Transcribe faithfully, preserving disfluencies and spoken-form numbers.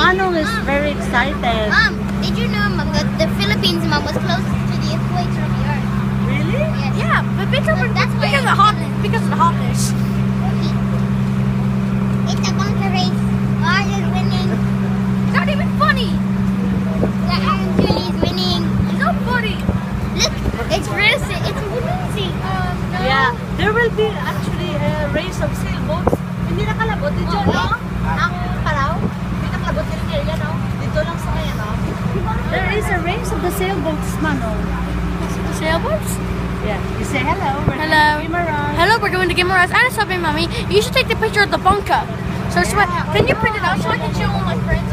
Manong is very excited. Mom, did you know, Mom, that the Philippines, Mom, was closest to the equator of the Earth? Really? Yes. Yeah, but because, But that's because why- of hotness. Because of the hotness. It's a bunker race. Mars is winning. It's not even funny. The Iron Julie's winning. It's not funny. Look, it's racing. It's racing. Um, no. Yeah, there will be actually a race of sailboats. Hindi nakalabot dito, Oo. no? Ang Palaw. Hindi nakalabot din niya, yan, no? Dito lang sa kanya, no? There is a race of the sailboats, Manong. Sailboats? Yeah, you say hello. We're Hello. going to Guimaras. Hello, we're going to Guimaras. And something, Mommy. You should take the picture of the bunker. So, so can you print it out so I can show all my friends?